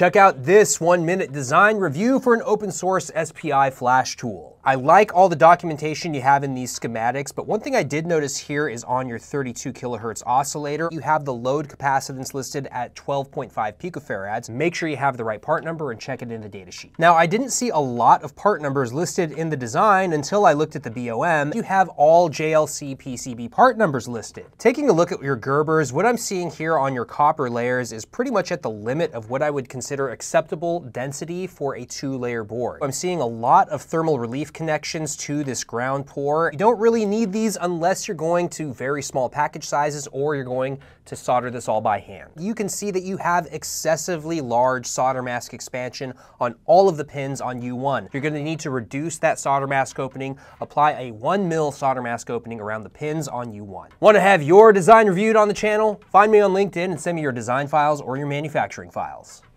Check out this 1-minute design review for an open source SPI flash tool. I like all the documentation you have in these schematics, but one thing I did notice here is on your 32 kilohertz oscillator, you have the load capacitance listed at 12.5 picofarads. Make sure you have the right part number and check it in the datasheet. Now, I didn't see a lot of part numbers listed in the design until I looked at the BOM. You have all JLC PCB part numbers listed. Taking a look at your Gerbers, what I'm seeing here on your copper layers is pretty much at the limit of what I would consider acceptable density for a 2-layer board. I'm seeing a lot of thermal relief connections to this ground pour. You don't really need these unless you're going to very small package sizes or you're going to solder this all by hand. You can see that you have excessively large solder mask expansion on all of the pins on U1. You're going to need to reduce that solder mask opening, apply a 1 mil solder mask opening around the pins on U1. Want to have your design reviewed on the channel? Find me on LinkedIn and send me your design files or your manufacturing files.